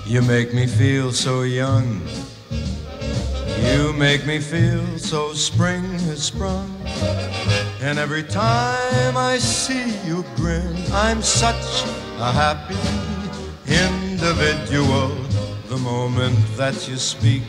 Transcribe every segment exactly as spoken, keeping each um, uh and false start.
You make me feel so young. You make me feel so spring has sprung. And every time I see you grin, I'm such a happy individual. The moment that you speak,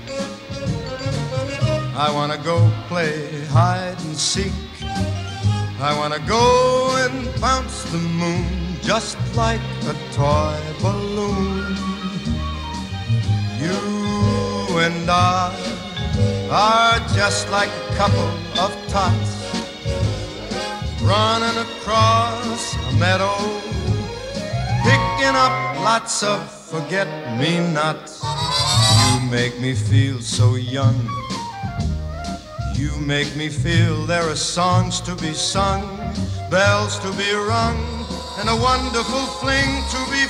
I wanna go play hide and seek. I wanna go and bounce the moon just like a toy balloon. You and I are just like a couple of tots running across a meadow, picking up lots of forget-me-nots. You make me feel so young. You make me feel there are songs to be sung, bells to be rung, and a wonderful fling to be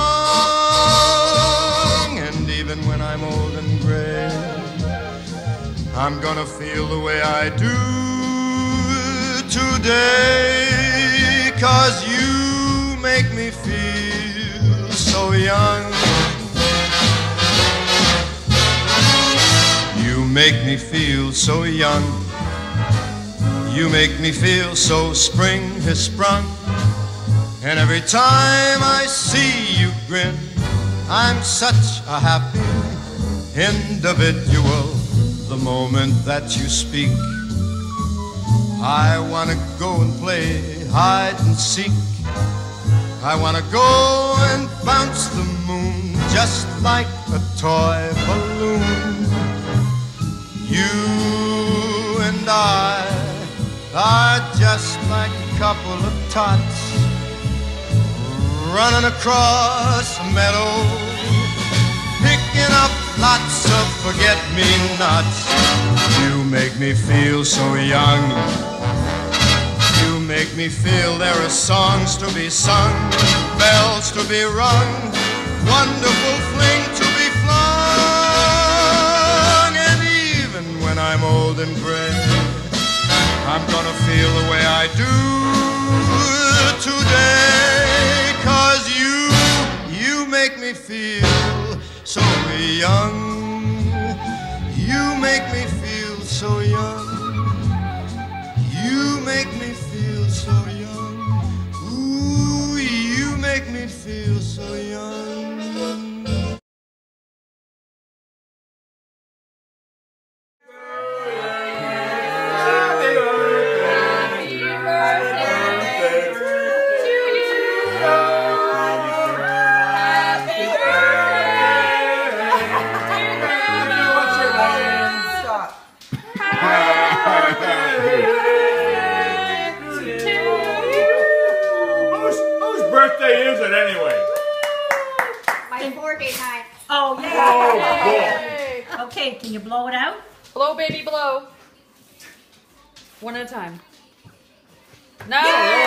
flung. And even when I'm old and gray, I'm gonna feel the way I do today, 'cause you make me feel so young. You make me feel so young. You make me feel so spring has sprung. And every time I see you grin, I'm such a happy individual. The moment that you speak, I wanna go and play hide and seek. I wanna go and bounce the moon just like a toy balloon. You and I are just like a couple of tots running across a meadow, picking up lots of forget-me-nots. You make me feel so young. You make me feel there are songs to be sung, bells to be rung, wonderful fling to be flung. And even when I'm old and gray, I'm gonna feel the way I do today, 'cause you, you make me feel so young. You make me feel so young. You make me feel so young. Ooh, you make me feel so young. Birthday is it anyway? My four-day time. Oh, yeah. Oh, Yay. Okay, can you blow it out? Blow, baby, blow. One at a time. No! Yay.